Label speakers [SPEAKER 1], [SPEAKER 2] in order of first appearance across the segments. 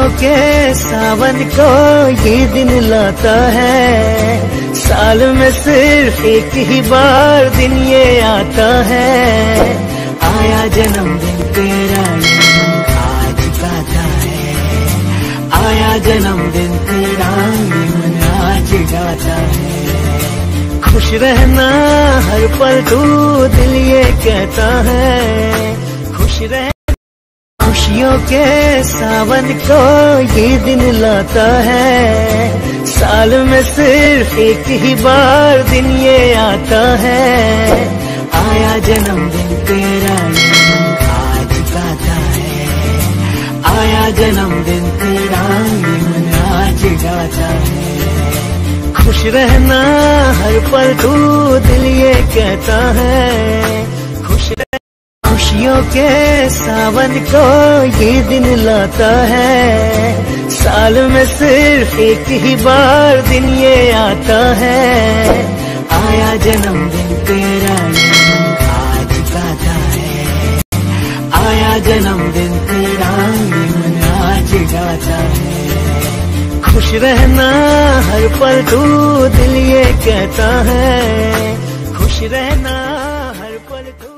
[SPEAKER 1] खुशियों के सावन को ये दिन लाता है, साल में सिर्फ एक ही बार दिन ये आता है। आया जन्मदिन तेरा ये मन आज गाता है, आया जन्मदिन तेरा ये मन आज गाता है। खुश रहना हर पल तू दिल ये कहता है, खुश रह। खुशियों के सावन को ये दिन लाता है, साल में सिर्फ एक ही बार दिन ये आता है। आया जन्मदिन तेरा ये मन आज गाता है, आया जन्मदिन तेरा ये मन आज गाता है। खुश रहना हर पल तू दिल ये कहता है, खुश रह। खुशियों के सावन को ये दिन लाता है, साल में सिर्फ एक ही बार दिन ये आता है। आया जन्मदिन तेरा ये मन आज गाता है, आया जन्मदिन तेरा ये मन आज गाता है। खुश रहना हर पल तू दिल ये कहता है, खुश रहना हर पल तू।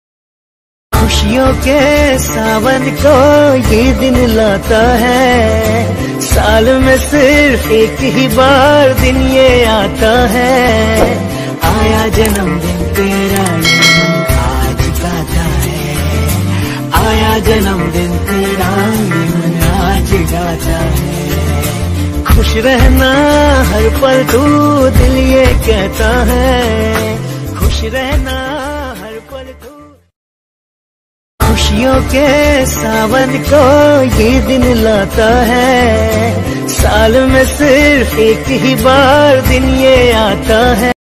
[SPEAKER 1] खुशियों के सावन को ये दिन लाता है, साल में सिर्फ एक ही बार दिन ये आता है। आया जन्मदिन तेरा ये मन आज गाता है, आया जन्मदिन तेरा ये मन आज गाता है। खुश रहना हर पल तू दिल ये कहता है, खुश रहना हर पल तू। खुशियों के सावन को ये दिन लाता है, साल में सिर्फ एक ही बार दिन ये आता है।